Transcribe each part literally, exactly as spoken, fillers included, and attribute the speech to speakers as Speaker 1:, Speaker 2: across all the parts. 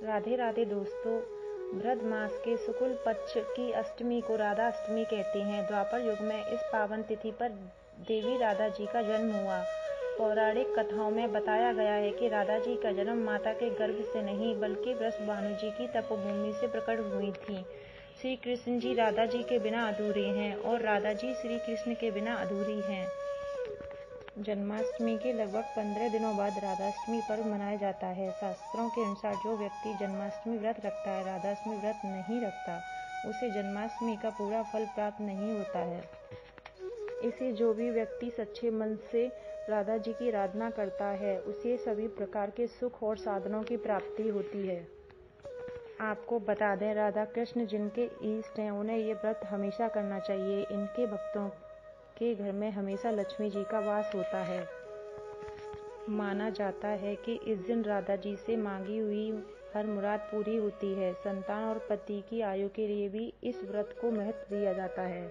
Speaker 1: राधे राधे दोस्तों, भद्र मास के शुक्ल पक्ष की अष्टमी को राधा अष्टमी कहते हैं। द्वापर युग में इस पावन तिथि पर देवी राधा जी का जन्म हुआ। पौराणिक कथाओं में बताया गया है कि राधा जी का जन्म माता के गर्भ से नहीं बल्कि वृषभानु जी की तपोभूमि से प्रकट हुई थी। श्री कृष्ण जी राधा जी के बिना अधूरे हैं और राधा जी श्री कृष्ण के बिना अधूरी हैं। जन्माष्टमी के लगभग पंद्रह दिनों बाद राधाष्टमी पर्व मनाया जाता है। शास्त्रों के अनुसार जो व्यक्ति जन्माष्टमी व्रत रखता है, राधाष्टमी व्रत नहीं रखता, उसे जन्माष्टमी का पूरा फल प्राप्त नहीं होता है। इसे जो भी व्यक्ति सच्चे मन से राधा जी की आराधना करता है, उसे सभी प्रकार के सुख और साधनों की प्राप्ति होती है। आपको बता दें, राधा कृष्ण जिनके इष्ट हैं, उन्हें ये व्रत हमेशा करना चाहिए। इनके भक्तों के घर में हमेशा लक्ष्मी जी का वास होता है। माना जाता है कि इस दिन राधा जी से मांगी हुई हर मुराद पूरी होती है। संतान और पति की आयु के लिए भी इस व्रत को महत्व दिया जाता है।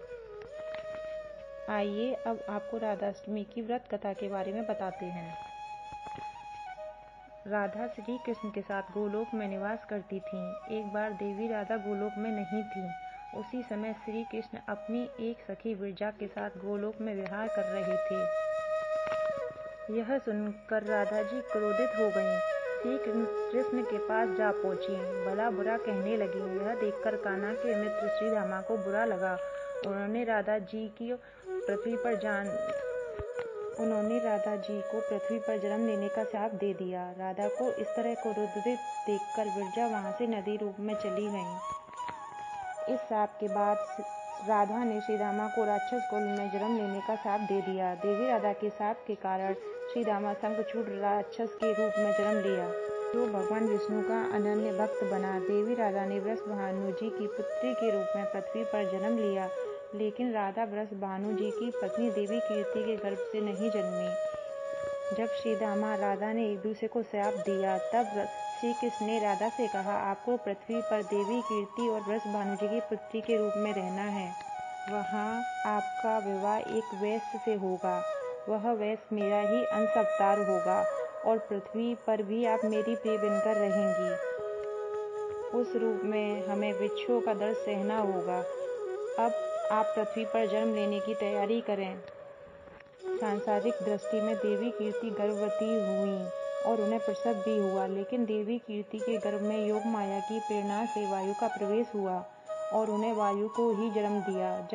Speaker 1: आइए अब आपको राधाष्टमी की व्रत कथा के बारे में बताते हैं। राधा श्री कृष्ण के साथ गोलोक में निवास करती थीं। एक बार देवी राधा गोलोक में नहीं थीं। उसी समय श्री कृष्ण अपनी एक सखी विरजा के साथ गोलोक में विहार कर रहे थे। यह सुनकर राधा जी क्रोधित हो गईं। श्री कृष्ण के पास जा पहुंची, भला बुरा कहने लगीं। यह देखकर कान्हा के मित्र श्रीदामा को बुरा लगा। उन्होंने राधा जी की पृथ्वी पर जान उन्होंने राधा जी को पृथ्वी पर जन्म लेने का शाप दे दिया। राधा को इस तरह क्रोधित देखकर विरजा वहां से नदी रूप में चली गईं। इस शाप के बाद राधा ने श्रीदामा को राक्षस कुल में जन्म लेने का शाप दे दिया। देवी राधा के शाप के कारण श्रीदामा शंखचूड़ राक्षस के रूप में जन्म लिया, जो भगवान विष्णु का अनन्य भक्त बना। देवी राधा ने वृषभानु जी की पुत्री के रूप में पृथ्वी पर जन्म लिया, लेकिन राधा वृषभानु जी की पत्नी देवी कीर्ति के गर्भ से नहीं जन्मी। जब श्रीदामा राधा ने एक दूसरे को श्राप दिया, तब श्री कृष्ण ने राधा से कहा, आपको पृथ्वी पर देवी कीर्ति और वृषभानु जी की पुत्री के रूप में रहना है। वहाँ आपका विवाह एक वैश्य से होगा। वह वैश्य मेरा ही अंश अवतार होगा और पृथ्वी पर भी आप मेरी प्रिय बनकर रहेंगी। उस रूप में हमें वृक्षों का दर्द सहना होगा। अब आप पृथ्वी पर जन्म लेने की तैयारी करें। सांसारिक दृष्टि में देवी कीर्ति गर्भवती हुई और उन्हें प्रसव भी हुआ, लेकिन देवी कीर्ति के गर्भ में योग माया की प्रेरणा से वायु का प्रवेश हुआ और उन्हें वायु को ही जन्म दिया।